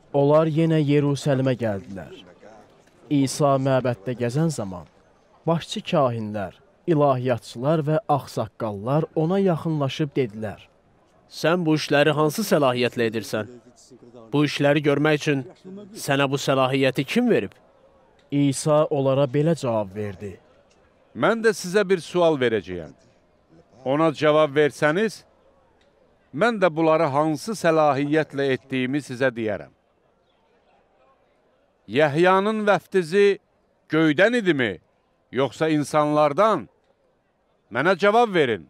Onlar yenə Yerusəlimə gəldilər. İsa məbəddə gəzən zaman başçı kahinlər, ilahiyyatçılar və ağsaqqallar ona yaxınlaşıb dedilər: Sən bu işləri hansı səlahiyyətlə edirsən? Bu işləri görmək üçün sənə bu səlahiyyəti kim verib? İsa onlara belə cavab verdi: Mən də sizə bir sual verəcəyəm. Ona cavab versəniz, mən də bunları hansı səlahiyyətlə etdiyimi sizə deyərəm. Yəhyanın vəftizi göydən idimi, yoxsa insanlardan? Mənə cavab verin.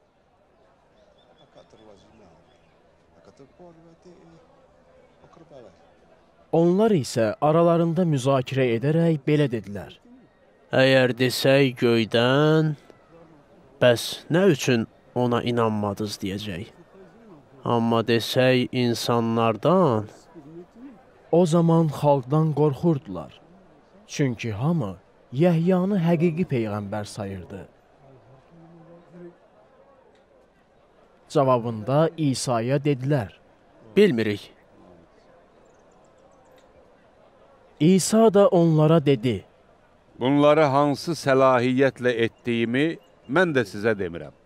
Onlar isə aralarında müzakirə edərək belə dedilər: Əgər desək göydən, bəs nə üçün ona inanmadınız deyəcək. Amma desək insanlardan, O zaman xalqdan qorxurdular. Çünki hamı Yəhyanı həqiqi peyğəmbər sayırdı. Cavabında İsa'ya dedilər: bilmirik. İsa da onlara dedi: Bunları hansı səlahiyyətlə etdiyimi mən də sizə demirəm.